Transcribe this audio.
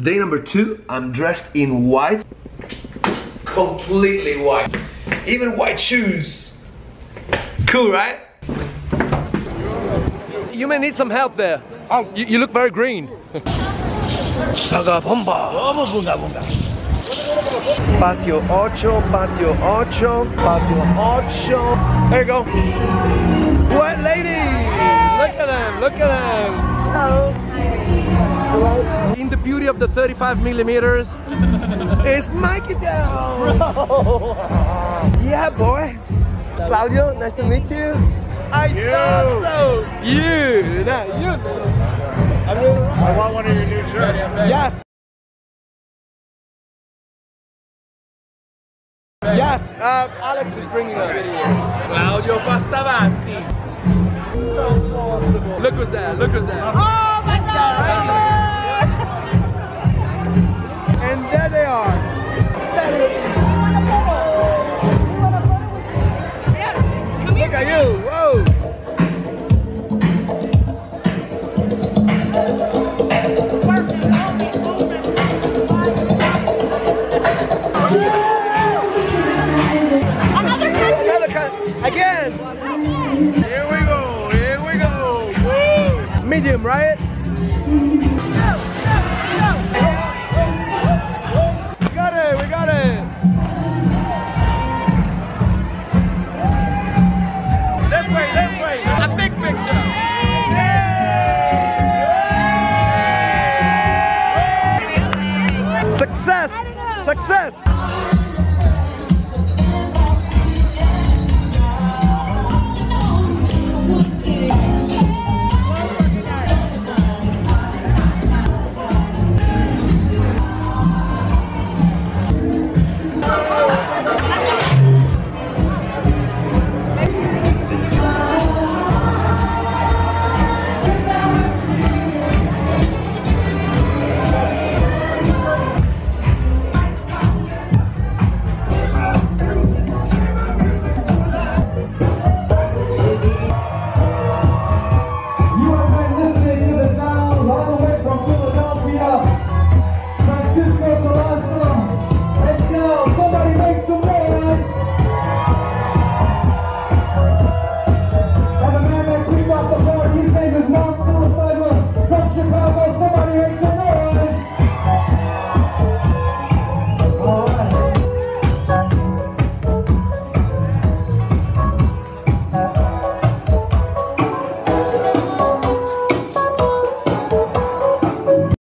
day number 2. I'm dressed in white. Completely white. Even white shoes. Cool, right? You may need some help there. You look very green. Saga bomba. Patio 8, patio 8, patio 8. There you go. What ladies? Look at them, look at them. Ciao. In the beauty of the 35 millimeters, it's Mikey down. Yeah, boy. Claudio, nice to meet you. I thought so. You. I want one of your new shirts. Yes. Yes. Alex is bringing a video. Claudio, passa avanti. Look who's there. Look who's there. Oh my God! And there they are. Look at you. Whoa. Another cut. Again. Here we go. Here we go. Woo. Medium, right?